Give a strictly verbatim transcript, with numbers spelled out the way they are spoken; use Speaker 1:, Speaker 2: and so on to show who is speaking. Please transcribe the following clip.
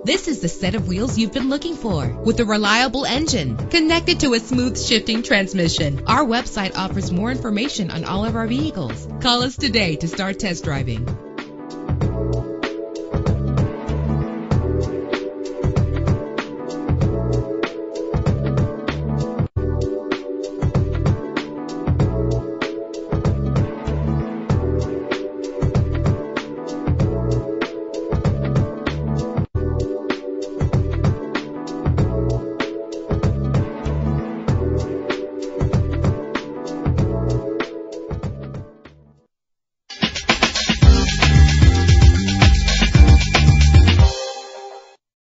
Speaker 1: This is the set of wheels you've been looking for, with a reliable engine connected to a smooth shifting transmission. Our website offers more information on all of our vehicles. Call us today to start test driving.